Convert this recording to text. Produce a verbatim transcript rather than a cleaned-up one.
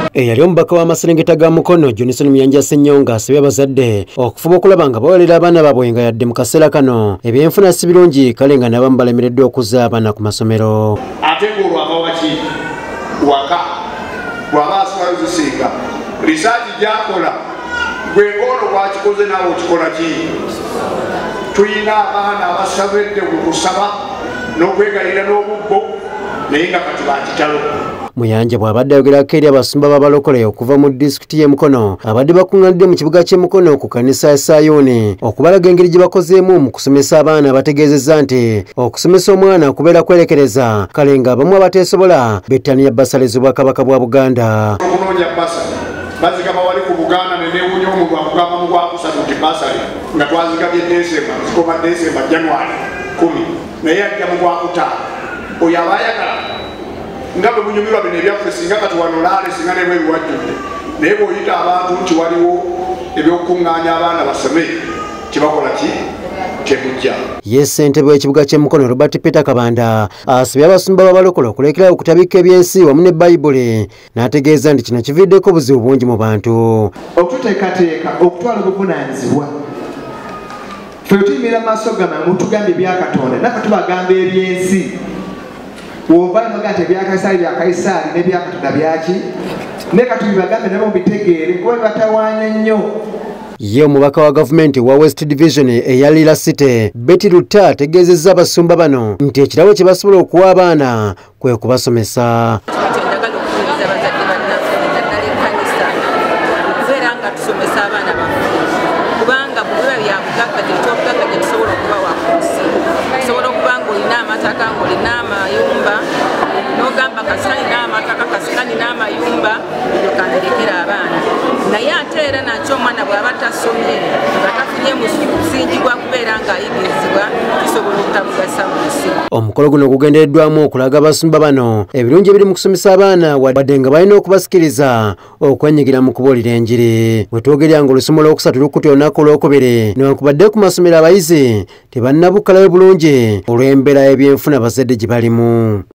Eyali omubaka w'Amaserengeta ga Mukono Johnson Muyanja Ssenyonga asabye abazadde okufuba okulaba nga bawalira abaana baabwe nga yadde mu kaseera kano ebyenfuna si birungi kale nga n'abamu balemereddwa okuzza abaana ku masomero. Ate ng'olwava waki waka bw'aba aswala zisinga risaati gy'akola gwe ng'ono bw'akikoze naawe okikola ki? Tuyina abaana abasabedde ku kusaba n'okwegayirira n'obubbo naye nga kati bakitalo. Muyanja bw'abadde ayogerako eri abasumba b'abalokole okuva mu disitulikiti y'e Mukono abadde bakuŋŋaanidde mu kibuga ky'e Mukono ku kkanisa ya Sayuuni okubalaga engeri gye bakozeemu mu kusomesa abaana. Bategeezezza nti okusomesa omwana kubeera kwerekereza kale nga abamu abateesobola bettaniya bbasale z'Obwakabaka bwa Buganda. Okunoonya bbasale bazigaba wali ku Buganda ne neewunya omuntu akugamba mu gwakusatu nti bbasale nga twazigabye Desemba zikoma Desemba January kumi naye ajja mu gwakutaano oyo aba ayagala nga bwe bunyumirwa bino ebyaffe singa kati wano laale singa nebwe ebiwajjudde naye bw'oyita abantu nti waliwo ebyokukuŋŋaanya abaana basome kibakola ki tebujja. Ye ssentebe w'ekibuga ky'e Mukono Robert Peter Kabanda asabye abasumba b'abalokole okulekera okutabika ebyensi wamu ne Bayibuli n'ategeeza nti kino kiviiddeko obuzibu bungi mu bantu. Okututeekateeka okutwala obuvunaanyizibwa ffe tuyimira mu maaso gama mutugambye ebya Katonda naffe tubagamba ebyensi. Wova noga nti ebya Kaisaali bya Kaisaali n'ebya Katonda byaki ne katubi bagambe nabo bitegeere kuba batawaanya nnyo. Ye omubaka wa gavumenti wa West Division eya Lira City Betty Ruta ategeezezza abasumba bano nti ekirabo kye basobola okuwa abaana kwe kubasomesa. Kubanga bwe byabugagga gyetwogagga gye tusobola okuba wakusi sobola okuba ng'olina amataka ng'olina amayumba n'ogamba kasikani n'amataka kasikani n'amayumba ebyo kandirekera abaana naye ate era nakyo omwana bw'aba tasomye nga tafunye musingi gwa kubeera ng'ayigirizibwa kisobola obutamugasa mu nsi. Omukolo guno gugendereddwamu okulaga abasumba bano ebirungi ebiri mu kusomesa abaana wadde nga balina okubasikiriza okwenyigira mu kubuulira enjiri. Bwe twogerya ng'olusomo olwokusatu lukutte olunaku olwokubiri newankubadde ku masomero abayizi tebannabukkalayo bulungi olw'embeera y'ebyenfuna bazadde gye balimu.